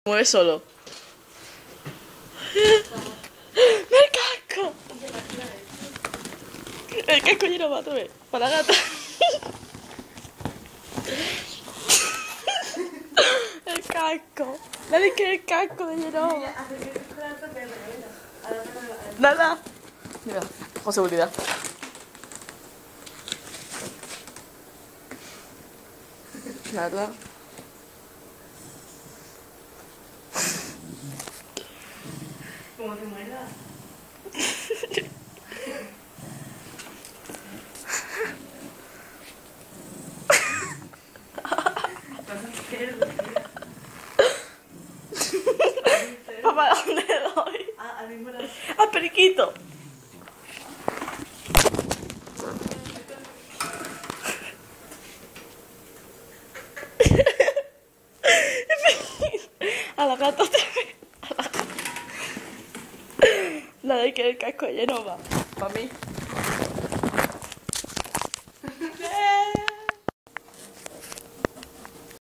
Mueve solo. ¡El casco! El casco lleno va, tú ves. Para la gata. El casco. Nadie quiere el casco de Genova. Nada. Mira, con seguridad. Nada. Como te muerda. Papá, ¿a dónde le doy? Al mismo lado. ¡Al periquito! A la gata otra vez. Nadie quiere el casco de Genova. Para mí.